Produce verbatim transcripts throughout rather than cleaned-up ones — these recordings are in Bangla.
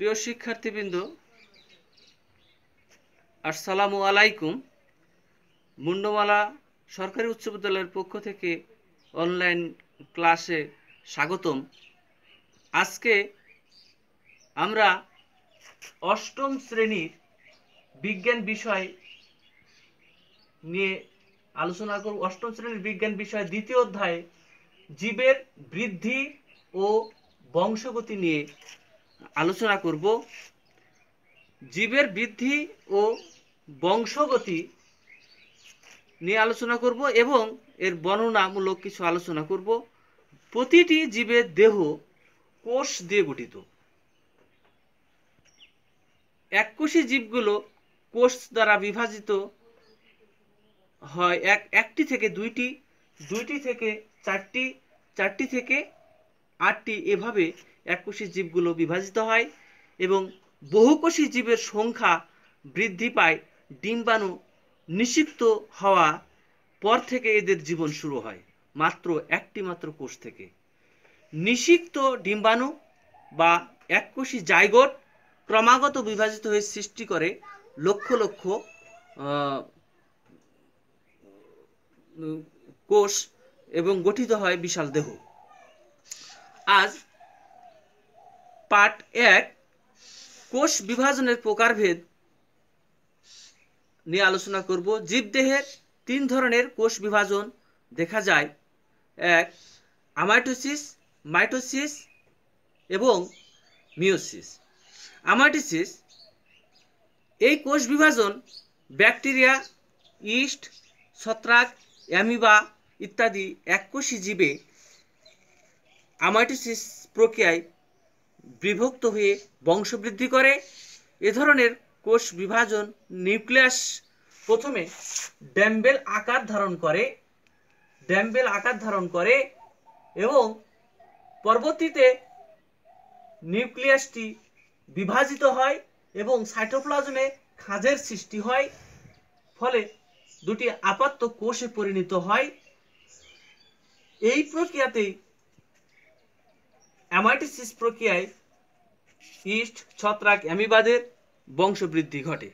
প্রিয় শিক্ষার্থীবৃন্দ, আসসালামু আলাইকুম। মুন্ডমালা সরকারি উচ্চ বিদ্যালয়ের পক্ষ থেকে অনলাইন ক্লাসে স্বাগতম। আজকে আমরা অষ্টম শ্রেণীর বিজ্ঞান বিষয় নিয়ে আলোচনা করব। অষ্টম শ্রেণীর বিজ্ঞান বিষয় দ্বিতীয় অধ্যায়ে জীবের বৃদ্ধি ও বংশগতি নিয়ে আলোচনা করব। জীবের বৃদ্ধি ও বংশগতি নিয়ে আলোচনা করব এবং এর বর্ণনামূলক কিছু আলোচনা করব। প্রতিটি জীবের দেহ কোষ দিয়ে গঠিত। এককোষী জীবগুলো কোষ দ্বারা বিভাজিত হয় এক একটি থেকে দুইটি, দুইটি থেকে চারটি, চারটি থেকে আটটি, এভাবে এককোষী জীবগুলো বিভাজিত হয় এবং বহুকোষী জীবের সংখ্যা বৃদ্ধি পায়। ডিম্বাণু নিষিক্ত হওয়া পর থেকে এদের জীবন শুরু হয় মাত্র একটি মাত্র কোষ থেকে। নিষিক্ত ডিম্বাণু বা এককোষী জাইগোট ক্রমাগত বিভাজিত হয়ে সৃষ্টি করে লক্ষ লক্ষ কোষ এবং গঠিত হয় বিশাল দেহ। আজ পার্ট এক, কোষ বিভাজনের প্রকারভেদ নিয়ে আলোচনা করব। জীবদেহের তিন ধরনের কোষ বিভাজন দেখা যায়। এক, আমাইটোসিস, মাইটোসিস এবং মিওসিস। আমাইটোসিস এই কোষ বিভাজন ব্যাকটেরিয়া, ইস্ট, ছত্রাক, অ্যামিবা ইত্যাদি এককোষী জীবে আমাইটোসিস প্রক্রিয়ায় বিভক্ত হয়ে বংশবৃদ্ধি করে। এ ধরনের কোষ বিভাজন নিউক্লিয়াস প্রথমে ড্যাম্বেল আকার ধারণ করে ড্যাম্বেল আকার ধারণ করে এবং পরবর্তীতে নিউক্লিয়াসটি বিভাজিত হয় এবং সাইটোপ্লাজমে খাঁজের সৃষ্টি হয়, ফলে দুটি আপাত্ত কোষে পরিণত হয়। এই প্রক্রিয়াতেই অ্যামাইটোসিস প্রক্রিয়ায় ইস্ট, ছত্রাক, অ্যামিবাদের বংশবৃদ্ধি ঘটে।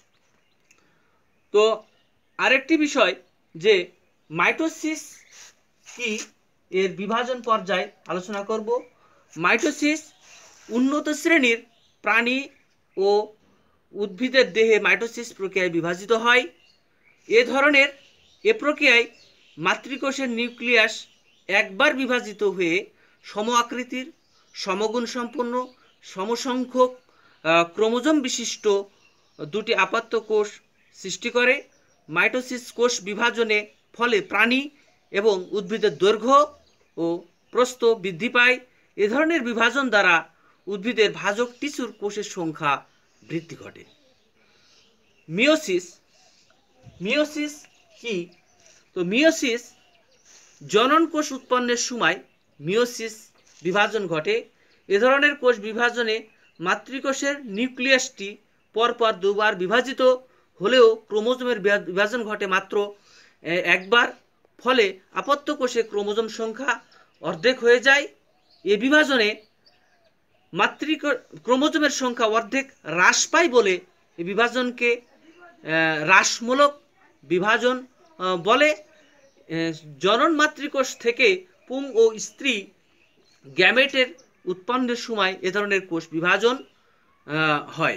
তো আরেকটি বিষয় যে মাইটোসিস কি, এর বিভাজন পর্যায় আলোচনা করব। মাইটোসিস উন্নত শ্রেণীর প্রাণী ও উদ্ভিদের দেহে মাইটোসিস প্রক্রিয়ায় বিভাজিত হয়। এ ধরনের এ প্রক্রিয়ায় মাতৃকোষের নিউক্লিয়াস একবার বিভাজিত হয়ে সম আকৃতির, সমগুণ সম্পন্ন, সমসংখ্যক ক্রোমোজোম বিশিষ্ট দুটি আপাত্ত কোষ সৃষ্টি করে। মাইটোসিস কোষ বিভাজনে ফলে প্রাণী এবং উদ্ভিদের দৈর্ঘ্য ও প্রস্থ বৃদ্ধি পায়। এ ধরনের বিভাজন দ্বারা উদ্ভিদের ভাজক টিস্যুর কোষের সংখ্যা বৃদ্ধি ঘটে। মিওসিস মিওসিস কি? তো মিওসিস জনন কোষ উৎপন্নের সময় মিওসিস বিভাজন ঘটে। এ ধরনের কোষ বিভাজনে মাতৃকোষের নিউক্লিয়াসটি পরপর দুবার বিভাজিত হলেও ক্রোমোজোমের বিভাজন ঘটে মাত্র একবার, ফলে আপত্য কোষে ক্রোমোজোম সংখ্যা অর্ধেক হয়ে যায়। এ বিভাজনে মাতৃ ক্রোমোজোমের সংখ্যা অর্ধেক হ্রাস পায় বলে এই বিভাজনকে হ্রাসমূলক বিভাজন বলে। জনন মাতৃকোষ থেকে পুং ও স্ত্রী গ্যামেটের উৎপন্নের সময় এ ধরনের কোষ বিভাজন হয়।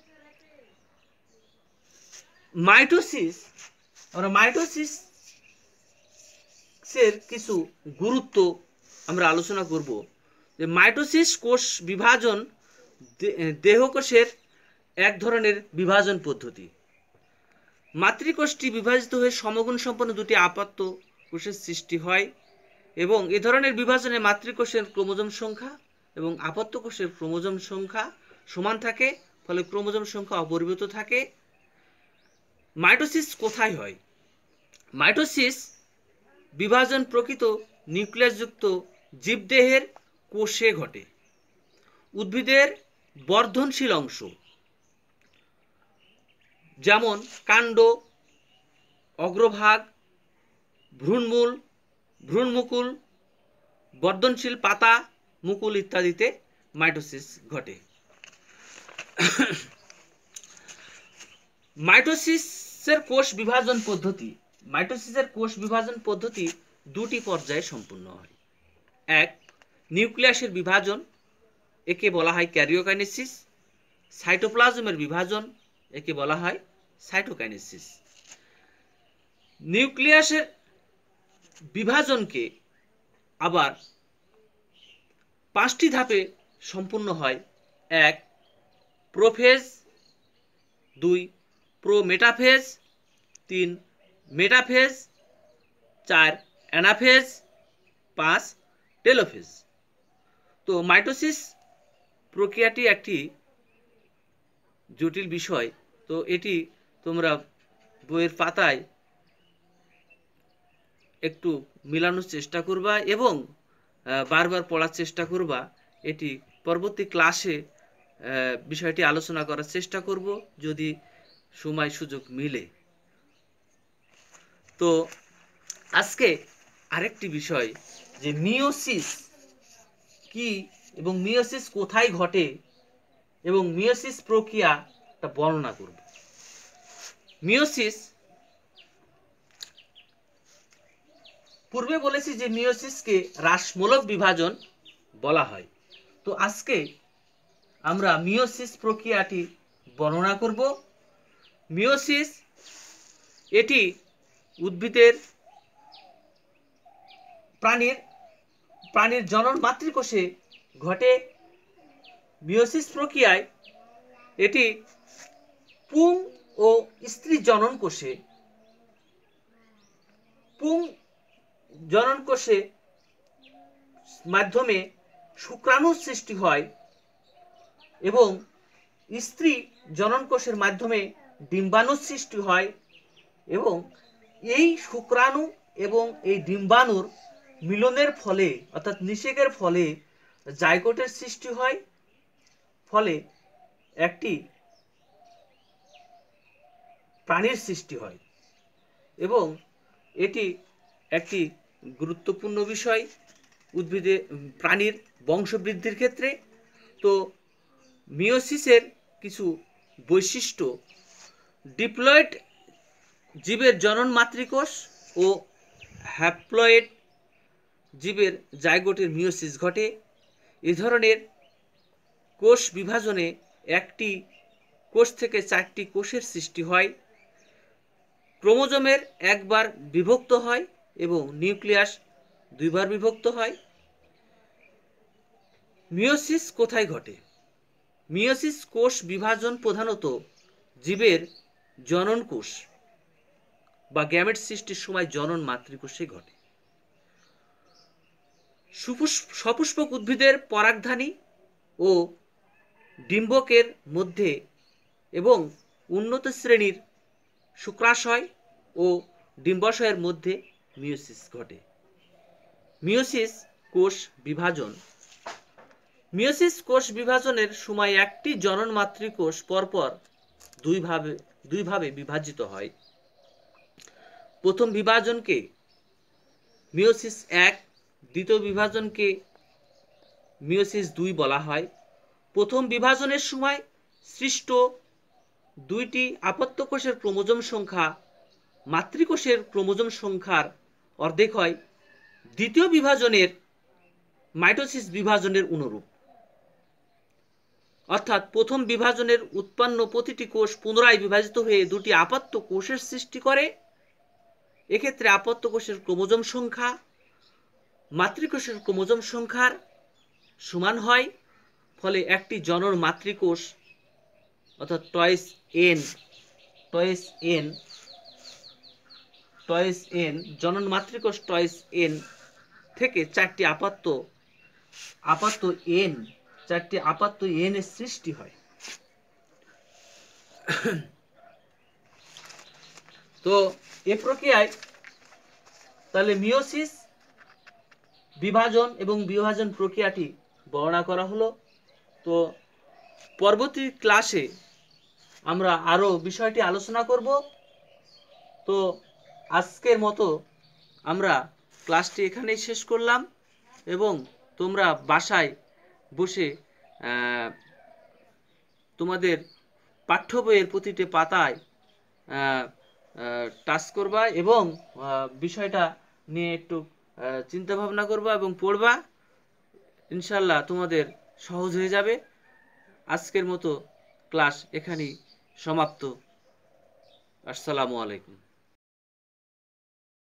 মাইটোসিস আমরা মাইটোসিসের কিছু গুরুত্ব আমরা আলোচনা করব। যে মাইটোসিস কোষ বিভাজন দেহকোষের এক ধরনের বিভাজন পদ্ধতি। মাতৃকোষটি বিভাজিত হয়ে সমগুণ সম্পন্ন দুটি আপাত্ত কোষের সৃষ্টি হয় এবং এ ধরনের বিভাজনে মাতৃকোষের ক্রোমোজোম সংখ্যা এবং আপত্য কোষের ক্রোমোজোম সংখ্যা সমান থাকে, ফলে ক্রোমোজোম সংখ্যা অপরিবর্তিত থাকে। মাইটোসিস কোথায় হয়? মাইটোসিস বিভাজন প্রকৃত নিউক্লিয়াসযুক্ত জীবদেহের কোষে ঘটে। উদ্ভিদের বর্ধনশীল অংশ যেমন কাণ্ড, অগ্রভাগ, ভ্রূণমূল, ভ্রূণমুকুল, বর্ধনশীল পাতা, মুকুল ইত্যাদিতে মাইটোসিস ঘটে। মাইটোসিসের কোষ বিভাজন পদ্ধতি মাইটোসিসের কোষ বিভাজন পদ্ধতি দুটি পর্যায়ে সম্পূর্ণ হয়। এক, নিউক্লিয়াসের বিভাজন, একে বলা হয় ক্যারিওকাইনেসিস। সাইটোপ্লাজমের বিভাজন, একে বলা হয় সাইটোকাইনেসিস। নিউক্লিয়াসের বিভাজনকে আবার পাঁচটি ধাপে সম্পূর্ণ হয়। এক, প্রোফেজ। দুই, প্রোমেটাফেজ। তিন, মেটাফেজ। চার, অ্যানাফেজ। পাঁচ, টেলোফেজ। তো মাইটোসিস প্রক্রিয়াটি একটি জটিল বিষয়। তো এটি তোমরা বইয়ের পাতায় একটু মিলানোর চেষ্টা করবা এবং বারবার পড়ার চেষ্টা করবা। এটি পরবর্তী ক্লাসে বিষয়টি আলোচনা করার চেষ্টা করব যদি সময় সুযোগ মিলে। তো আজকে আরেকটি বিষয় যে মিওসিস কি এবং মিওসিস কোথায় ঘটে এবং মিওসিস প্রক্রিয়াটা বর্ণনা করব। মিওসিস, পূর্বে বলেছি যে মিওসিসকে হ্রাসমূলক বিভাজন বলা হয়। তো আজকে আমরা মিওসিস প্রক্রিয়াটি বর্ণনা করব। মিওসিস এটি উদ্ভিদের প্রাণীর প্রাণীর জনন মাতৃকোষে ঘটে। মিওসিস প্রক্রিয়ায় এটি পুং ও স্ত্রী জনন কোষে পুং জনন কোষে মাধ্যমে শুক্রাণুর সৃষ্টি হয় এবং স্ত্রী জনন কোষের মাধ্যমে ডিম্বাণুর সৃষ্টি হয় এবং এই শুক্রাণু এবং এই ডিম্বাণুর মিলনের ফলে অর্থাৎ নিষেকের ফলে জাইগোটের সৃষ্টি হয়। ফলে একটি প্রাণীর সৃষ্টি হয় এবং এটি একটি গুরুত্বপূর্ণ বিষয় উদ্ভিদে প্রাণীর বংশবৃদ্ধির ক্ষেত্রে। তো মিওসিসের কিছু বৈশিষ্ট্য: ডিপ্লয়েড জীবের জনন মাতৃকোষ ও হ্যাপ্লয়েড জীবের জাইগোটের মিওসিস ঘটে। এ ধরনের কোষ বিভাজনে একটি কোষ থেকে চারটি কোষের সৃষ্টি হয়। ক্রোমোজোমের একবার বিভক্ত হয় এবং নিউক্লিয়াস দুইবার বিভক্ত হয়। মিওসিস কোথায় ঘটে? মিওসিস কোষ বিভাজন প্রধানত জীবের জনন কোষ বা গ্যামেট সৃষ্টির সময় জনন মাতৃকোষে ঘটে। সপুষ্পক উদ্ভিদের পরাগধানী ও ডিম্বকের মধ্যে এবং উন্নত শ্রেণীর শুক্রাশয় ও ডিম্বাশয়ের মধ্যে মিওসিস ঘটে। মিওসিস কোষ বিভাজন মিওসিস কোষ বিভাজনের সময় একটি জনন মাতৃকোষ পরপর দুই ভাবে দুই ভাবে বিভাজিত হয়। প্রথম বিভাজনকে মিওসিস এক, দ্বিতীয় বিভাজনকে মিওসিস দুই বলা হয়। প্রথম বিভাজনের সময় সৃষ্ট দুইটি আপত্য কোষের ক্রোমোজোম সংখ্যা মাতৃকোষের ক্রোমোজোম সংখ্যার অর্ধেক হয়। দ্বিতীয় বিভাজনের মাইটোসিস বিভাজনের অনুরূপ, অর্থাৎ প্রথম বিভাজনের উৎপন্ন প্রতিটি কোষ পুনরায় বিভাজিত হয়ে দুটি আপত্য কোষের সৃষ্টি করে। এক্ষেত্রে আপত্য কোষের ক্রোমোজোম সংখ্যা মাতৃকোষের ক্রোমোজোম সংখ্যার সমান হয়। ফলে একটি জনন মাতৃকোষ অর্থাৎ টয়েস এন টয়েস এন টয়েস এন জনন মাতৃকোষ টয়েস এন থেকে চারটি আপাত্য আপাত্য এন চারটি আপাত্য এন এর সৃষ্টি হয়। তো এই প্রক্রিয়ায় তাহলে মিওসিস বিভাজন এবং বিভাজন প্রক্রিয়াটি বর্ণনা করা হলো। তো পরবর্তী ক্লাসে আমরা আরো বিষয়টি আলোচনা করব। তো আজকের মতো আমরা ক্লাসটি এখানেই শেষ করলাম এবং তোমরা বাসায় বসে তোমাদের পাঠ্য বইয়ের প্রতিটি পাতায় টাচ করবা এবং বিষয়টা নিয়ে একটু চিন্তা ভাবনা করবা এবং পড়বা। ইনশাল্লাহ তোমাদের সহজ হয়ে যাবে। আজকের মতো ক্লাস এখানেই সমাপ্ত। আসসালামু আলাইকুম।